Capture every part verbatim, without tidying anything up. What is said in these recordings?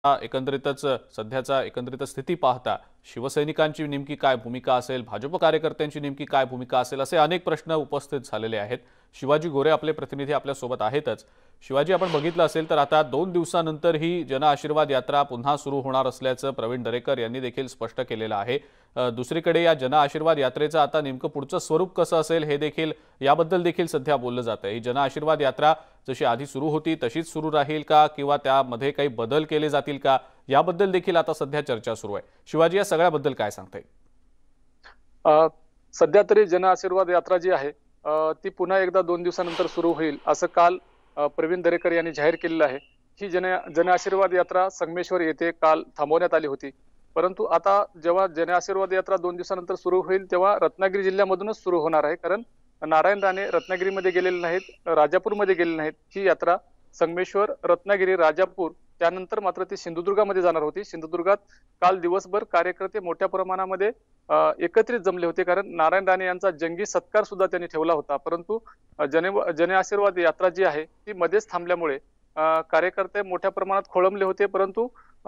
एकंदरीतच सध्याचा एकंदरीत स्थिती पाहता शिवसैनिकांची नेमकी काय भूमिका असेल, भाजप कार्यकर्त्यांची नेमकी काय भूमिका असेल, असे अनेक प्रश्न उपस्थित झालेले आहेत। शिवाजी गोरे आपले प्रतिनिधी आपल्या सोबत आहेतच। शिवाजी, आपण बघितलं असेल तर आता दोन दिवसानंतर ही जन आशीर्वाद यात्रा पुन्हा सुरू होणार असल्याचं प्रवीण दरेकर यांनी देखील स्पष्ट केलेलं आहे। दुसरीकडे या जन आशीर्वाद यात्रेचं आता नेमकं पुढचं स्वरूप कसं असेल हे देखील याबद्दल देखील सध्या बोललं जातं। ही जन आशीर्वाद यात्रा जशी आधी सुरू होती तशीच सुरू राहील का किंवा त्यामध्ये काही बदल केले जातील का, याबद्दल देखील आता सध्या चर्चा सुरू आहे। शिवाजी, या सगळ्याबद्दल काय सांगताय? सध्या तरी जन आशीर्वाद यात्रा जी आहे ती पुन्हा एकदा दोन दिवसानंतर सुरू होईल असं काल प्रवीण दरेकर यांनी जाहीर केलेलं आहे। ही जन जन आशीर्वाद यात्रा संगमेश्वर येथे काल थांबवण्यात आली होती, परंतु आता जेव्हा जन आशीर्वाद यात्रा दोन दिवसानंतर सुरू होईल तेव्हा रत्नागिरी जिल्ह्यामधूनच सुरू होणार आहे। कारण नारायण राणे रत्नागिरीमध्ये गेलेले नाहीत, राजापूरमध्ये गेलेले नाहीत। ही यात्रा संगमेश्वर, रत्नागिरी, राजापूर त्यानंतर मात्र ती सिंधुदुर्गामध्ये जाणार होती। सिंधुदुर्गात काल दिवसभर कार्यकर्ते मोठ्या प्रमाणामध्ये एकत्रित जमले होते, कारण नारायण राणे यांचा जंगी सत्कार सुद्धा त्यांनी ठेवला होता। परंतु जन जन आशीर्वाद यात्रा जी आहे ती मध्येच थांबल्यामुळे कार्यकर्ते मोठ्या प्रमाणात खोळंबले होते। परंतु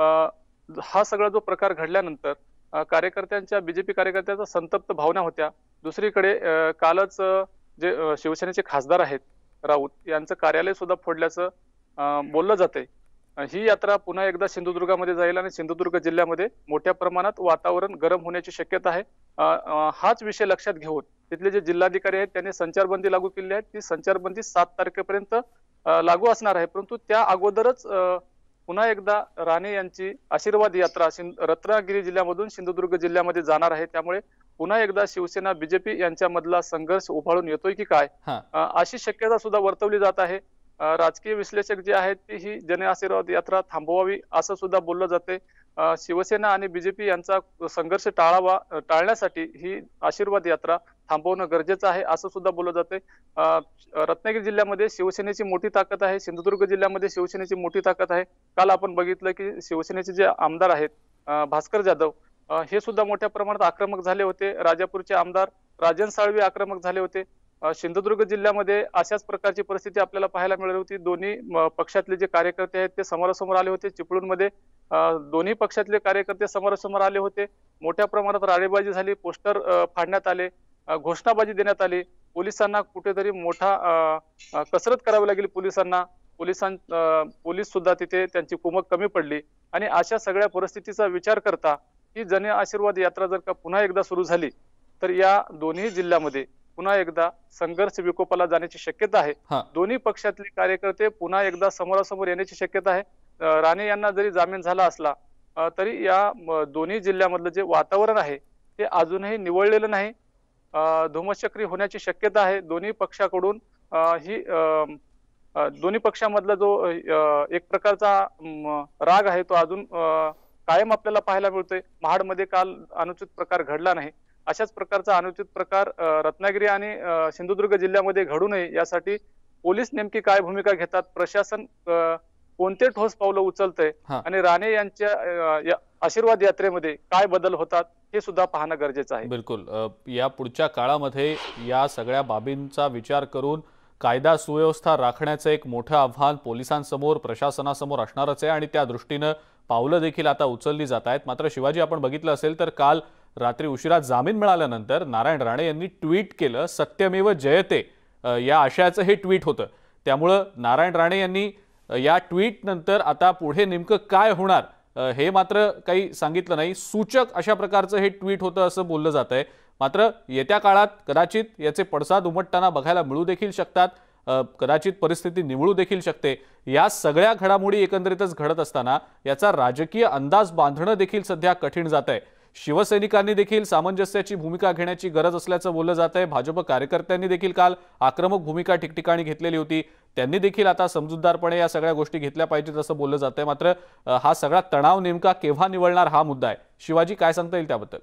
हा सगळा जो प्रकार घडल्यानंतर कार्यकर्त्यांच्या बीजेपी कार्यकर्त्यांच्या संतप्त भावना होत्या। दुसरीकडे कालच जे शिवसेनेचे खासदार आहेत राऊत यांचं कार्यालय सुद्धा फोडल्याचं बोललं जातंय। ही यात्रा पुन्हा एकदा सिंधुदुर्गामध्ये जाईल आणि सिंधुदुर्ग जिल्ह्यामध्ये मोठ्या प्रमाणात वातावरण गरम होण्याची शक्यता आहे। हाच विषय लक्षात घेऊन तिथले जे जिल्हाधिकारी आहेत त्यांनी संचारबंदी लागू केली आहे। ती संचारबंदी सात तारखेपर्यंत लागू असणार आहे, परंतु त्या अगोदरच पुन्हा एकदा राणे यांची आशीर्वाद यात्रा रत्नागिरी जिल्ह्यामधून सिंधुदुर्ग जिल्ह्यामध्ये जाणार आहे। त्यामुळे पुन्हा एकदा शिवसेना बीजेपी यांच्यामधला संघर्ष उफाळून येतोय की काय अशी शक्यता सुद्धा वर्तवली जात आहे। राजकीय विश्लेषक जे आहेत ते ही जन आशीर्वाद यात्रा थांबवावी असं सुद्धा बोललं जाते। शिवसेना आणि बीजेपी यांचा संघर्ष टाळावा टाळण्यासाठी ही आशीर्वाद यात्रा थांबवणं गरजेचं आहे असं सुद्धा बोललं जाते। रत्नागिरी जिल्ह्यामध्ये शिवसेनेची मोठी ताकद आहे, सिंधुदुर्ग जिल्ह्यामध्ये शिवसेनेची मोठी ताकद आहे। काल आपण बघितलं की शिवसेनेचे जे आमदार आहेत भास्कर जाधव हे सुद्धा मोठ्या प्रमाणात आक्रमक झाले होते। राजापूरचे आमदार राजन साळवी आक्रमक झाले होते। सिंधुदुर्ग जिल्ह्यामध्ये अशाच प्रकारची परिस्थिती आपल्याला पाहायला मिळाली होती। दोन्ही पक्षातले जे कार्यकर्ते आहेत ते समोरासमोर आले होते। चिपळूणमध्ये दोन्ही पक्षातले कार्यकर्ते समोरासमोर आले होते। मोठ्या प्रमाणात राडेबाजी झाली, पोस्टर फाडण्यात आले, घोषणाबाजी देण्यात आली। पोलिसांना कुठेतरी मोठा कसरत करावी लागली पोलिसांना पोलिसां पोलीस सुद्धा तिथे त्यांची कुमक कमी पडली। आणि अशा सगळ्या परिस्थितीचा विचार करता ही जन आशीर्वाद यात्रा जर का पुन्हा एकदा सुरू झाली तर या दोन्ही जिल्ह्यामध्ये पुन्हा एकदा संघर्ष विकोपाला जाण्याची शक्यता आहे। दोन्ही पक्षातले कार्यकर्ते पुन्हा एकदा समोरासमोर येण्याची शक्यता आहे। राणे यांना जरी जामीन झाला असला तरी या दोन्ही जिल्ह्यामधलं जे वातावरण आहे ते अजूनही निवळलेलं नाही। धुमश्चक्री होण्याची शक्यता आहे। दोन्ही पक्षाकडून ही दोन्ही पक्षामधला जो एक प्रकारचा राग आहे तो अजून कायम आपल्याला पाहायला मिळतोय। महाडमध्ये काल अनुचित प्रकार घडला नाही, अशाच प्रकारचा अनुचित प्रकार रत्नागिरी आणि सिंधुदुर्ग जिल्ह्यामध्ये घडू नये यासाठी पोलीस नेमकी काय भूमिका घेतात, प्रशासन कोणते ठोस पावलं उचलतंय आणि राणे यांच्या आशीर्वाद यात्रेमध्ये काय बदल होतात हे सुद्धा पाहणं गरजेचं आहे। बिलकुल, या पुढच्या काळामध्ये या सगळ्या बाबींचा विचार करून कायदा सुव्यवस्था राखण्याचं एक मोठं आव्हान पोलिसांसमोर प्रशासनासमोर असणारच आहे आणि त्या दृष्टीनं पावलं देखील आता उचलली जात आहेत। मात्र शिवाजी, आपण बघितलं असेल तर काल रात्री उशिरा जामीन मिळाल्यानंतर नारायण राणे यांनी ट्विट केलं, सत्यमेव जयते या आशयाचं हे ट्विट होतं। त्यामुळं नारायण राणे यांनी या ट्विट नंतर आता पुढे नेमकं काय होणार हे मात्र काही सांगितलं नाही। सूचक अशा प्रकारचं हे ट्विट होतं असं बोललं जातंय। मात्र येत्या काळात कदाचित याचे पडसाद उमटताना बघायला मिळू देखील शकतात, कदाचित परिस्थिती निवळू देखील शकते। या सगळ्या घडामोडी एकंदरीतच घडत असताना याचा राजकीय अंदाज बांधणं देखील सध्या कठीण जातंय। शिवसैनिकांनी देखील सामंजस्याची भूमिका घेण्याची गरज असल्याचं बोललं जातंय। भाजप कार्यकर्त्यांनी देखील काल आक्रमक भूमिका ठिकठिकाणी घेतलेली होती, त्यांनी देखील आता समजूतदारपणे या सगळ्या गोष्टी घेतल्या पाहिजेत असं बोललं जातंय। मात्र हा सगळा तणाव नेमका केव्हा निवळणार हा मुद्दा आहे। शिवाजी, काय सांगता येईल त्याबद्दल?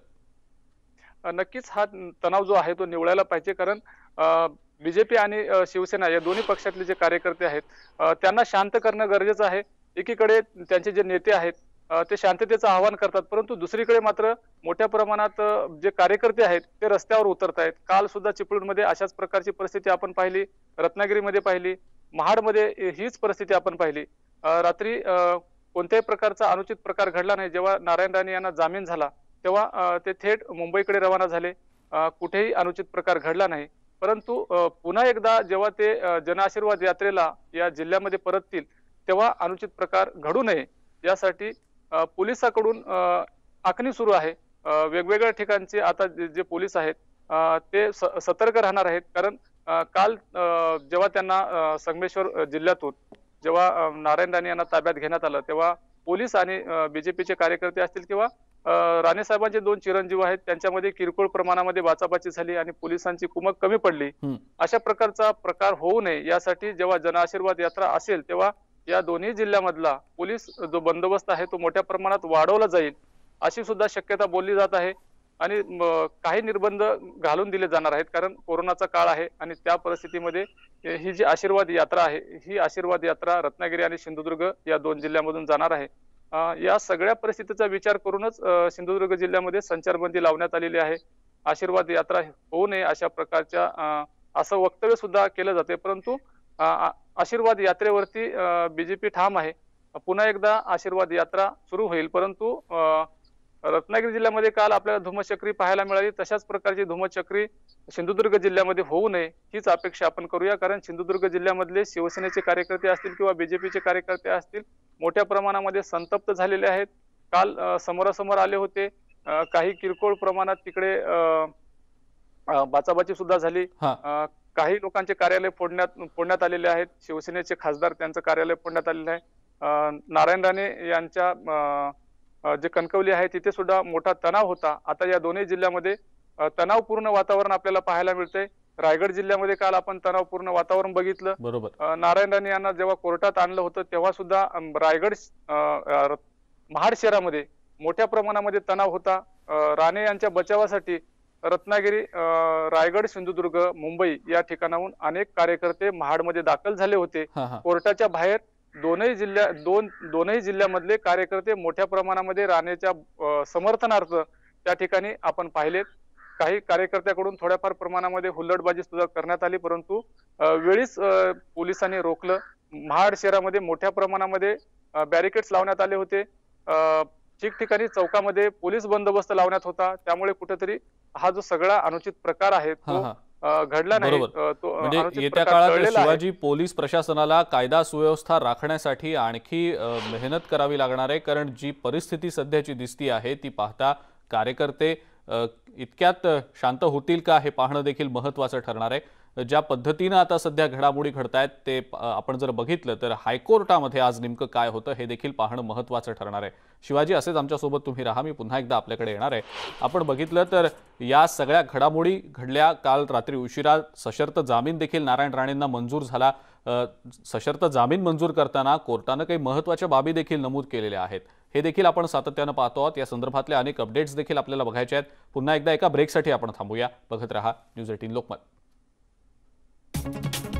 नक्कीच हा तणाव जो आहे तो निवळायला पाहिजे, कारण बीजेपी आणि शिवसेना या दोन्ही पक्षातले जे कार्यकर्ते आहेत त्यांना शांत करणं गरजेचं आहे। एकीकडे त्यांचे जे नेते आहेत ते शांततेचं आवाहन करतात, परंतु दुसरीकडे मात्र मोठ्या प्रमाणात जे कार्यकर्ते आहेत ते रस्त्यावर उतरत आहेत। काल सुद्धा चिपळूणमध्ये अशाच प्रकारची परिस्थिती आपण पाहिली, रत्नागिरीमध्ये पाहिली, महाडमध्ये हीच परिस्थिती आपण पाहिली। रात्री कोणत्याही प्रकारचा अनुचित प्रकार घडला नाही. जेव्हा नारायण राणे यांना जामीन झाला तेव्हा अ, ते थेट मुंबईकडे रवाना झाले. अ, कुठेही अनुचित प्रकार घडला नाही. परंतु अ, पुन्हा एकदा जेव्हा ते अ, जनआशीर्वाद यात्रेला या जिल्ह्यामध्ये परततील तेव्हा अनुचित प्रकार घडू नये यासाठी अ, पोलिसांकडून अ, आखणी सुरू आहे. अ, वेगवेगळ्या ठिकाणचे आता जे जे पोलीस आहेत अ, ते स सतर्क राहणार आहेत. कारण अ, काल अ, जेव्हा त्यांना अ, संगमेश्वर अ, जिल्ह्यातून जेव्हा अ, नारायण राणे यांना ताब्यात घेण्यात आलं तेव्हा पोलीस आणि अ, बीजेपीचे कार्यकर्ते असतील किंवा अ, राणे साहेबांचे दोन चिरंजीव आहेत त्यांच्यामध्ये किरकोळ प्रमाणामध्ये बाचाबाची झाली आणि पोलिसांची कुमक कमी पडली. हं. अशा प्रकारचा प्रकार होऊ नये यासाठी जेव्हा जनआशीर्वाद यात्रा असेल तेव्हा या दोन्ही जिल्ह्यामधला पोलीस जो बंदोबस्त आहे तो मोठ्या प्रमाणात वाढवला जाईल अशी सुद्धा शक्यता बोलली जात आहे. आणि म, काही निर्बंध घालून दिले जाणार आहेत कारण कोरोनाचा काळ आहे आणि त्या परिस्थितीमध्ये हे- ही जी आशीर्वाद यात्रा आहे ही आशीर्वाद यात्रा रत्नागिरी आणि सिंधुदुर्ग या दोन जिल्ह्यामधून जाणार आहे. अ, या सगळ्या परिस्थितीचा विचार करूनच अ, सिंधुदुर्ग जिल्ह्यामध्ये संचारबंदी लावण्यात आलेली आहे. आशीर्वाद यात्रा होऊ नये अशा प्रकारच्या अ, असं वक्तव्य सुद्धा केलं जाते. परंतु अ, आ- आशीर्वाद यात्रेवरती बीजेपी ठाम आहे. पुन्हा एकदा आशीर्वाद यात्रा सुरू होईल. परंतु अ, रत्नागिरी जिल्ह्यामध्ये काल आपल्याला धुमचक्री पाहायला मिळाली. तशाच प्रकारची धुमचक्री सिंधुदुर्ग जिल्ह्यामध्ये होऊ नये हीच अपेक्षा आपण करूया. कारण सिंधुदुर्ग जिल्ह्यामधले शिवसेनेचे कार्यकर्ते असतील किंवा बीजेपीचे कार्यकर्ते असतील मोठ्या प्रमाणामध्ये संतप्त झालेले आहेत. काल अ, समोरासमोर आले होते. अ, काही किरकोळ प्रमाणात तिकडे अ, अ, बाचाबाची सुद्धा झाली. हां. अ, काही लोकांचे कार्यालय फोडण्यात फोडण्यात आलेले आहेत. शिवसेनेचे खासदार त्यांचं कार्यालय फोडण्यात आलेलं आहे. अ, नारायण राणे यांच्या अ, अ, जे कणकवली आहे तिथे सुद्धा मोठा तणाव होता. आता या दोन्ही जिल्ह्यामध्ये अ, तणावपूर्ण वातावरण आपल्याला पाहायला मिळतंय. रायगड जिल्ह्यामध्ये काल आपण तणावपूर्ण वातावरण बघितलं. बरोबर. अ, नारायण राणे यांना जेव्हा कोर्टात आणलं होतं तेव्हा सुद्धा अं, रायगड अ, अ, र- महाड शहरामध्ये मोठ्या प्रमाणामध्ये तणाव होता. अ, राणे यांच्या बचावासाठी रत्नागिरी, अ, रायगड, सिंधुदुर्ग, मुंबई या ठिकाणाहून अनेक कार्यकर्ते महाडमध्ये दाखल झाले होते. हां, हां. कोर्टाच्या बाहेर दोनही जिल्ह्या दोन दोनही जिल्ह्यामधले कार्यकर्ते मोठ्या प्रमाणामध्ये राणेच्या अ, समर्थनार्थ त्या ठिकाणी आपण पाहिलेत. काही कार्यकर्त्याकडून थोड्याफार प्रमाणामध्ये हुल्लडबाजी सुद्धा करण्यात आली. परंतु अ, वेळीच अ, पोलिसांनी रोखलं. महाड शहरामध्ये मोठ्या प्रमाणामध्ये बॅरिकेड्स लावण्यात आले होते. अ, ठिकठिकाणी चौकामध्ये पोलीस बंदोबस्त लावण्यात होता. त्यामुळे कुठेतरी हा जो सगळा अनुचित प्रकार आहे हां, तो हां. अ, घडला नाही. बरोबर. अ, तो अ, म्हणजे अनुचित येत्या प्रकार काळात टळलेला आहे. शिवाजी पोलीस प्रशासनाला कायदा सुव्यवस्था राखण्यासाठी आणखी अ, मेहनत करावी लागणार आहे. कारण जी परिस्थिती सध्याची दिसती आहे ती पाहता कार्यकर्ते अ, इतक्यात अ, शांत होतील का हे पाहणं देखील महत्त्वाचं ठरणार आहे. ज्या पद्धतीनं आता सध्या घडामोडी घडतायत ते अ, आपण जर बघितलं तर हायकोर्टामध्ये आज नेमकं काय होतं हे देखील पाहणं महत्त्वाचं ठरणार आहे. शिवाजी, असेच आमच्यासोबत तुम्ही राहा. मी पुन्हा एकदा आपल्याकडे येणार आहे. आपण बघितलं तर या सगळ्या घडामोडी घडल्या. काल रात्री उशिरा सशर्त जामीन देखील नारायण राणेंना मंजूर झाला. अ, सशर्त जामीन मंजूर करताना कोर्टानं काही महत्त्वाच्या बाबी देखील नमूद केलेल्या आहेत. हे देखील आपण सातत्यानं पाहतो आहोत. या संदर्भातले अनेक अपडेट्स देखील आपल्याला बघायचे आहेत. पुन्हा एकदा एका ब्रेकसाठी आपण थांबूया. बघत रहा न्यूज अठरा लोकमत.